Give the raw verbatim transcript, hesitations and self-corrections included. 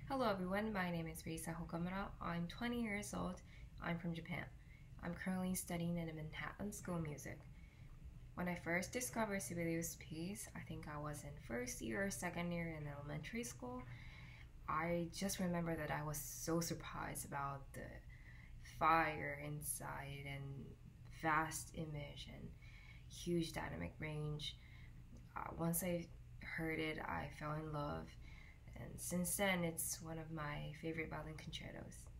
Hello everyone, my name is Risa Hokamura. I'm twenty years old. I'm from Japan. I'm currently studying in a Manhattan School of Music. When I first discovered Sibelius piece, I think I was in first year or second year in elementary school. I just remember that I was so surprised about the fire inside and vast image and huge dynamic range. Uh, once I heard it, I fell in love, and since then it's one of my favorite violin concertos.